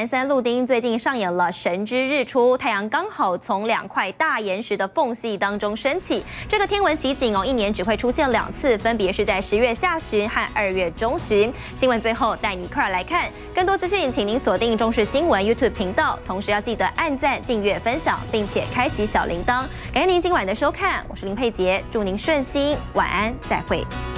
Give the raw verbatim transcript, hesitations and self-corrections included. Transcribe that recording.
南三路町最近上演了神之日出，太阳刚好从两块大岩石的缝隙当中升起。这个天文奇景哦，一年只会出现两次，分别是在十月下旬和二月中旬。新闻最后带你一块来看，更多资讯，请您锁定中视新闻 YouTube 频道，同时要记得按赞、订阅、分享，并且开启小铃铛。感谢您今晚的收看，我是林佩杰，祝您顺心，晚安，再会。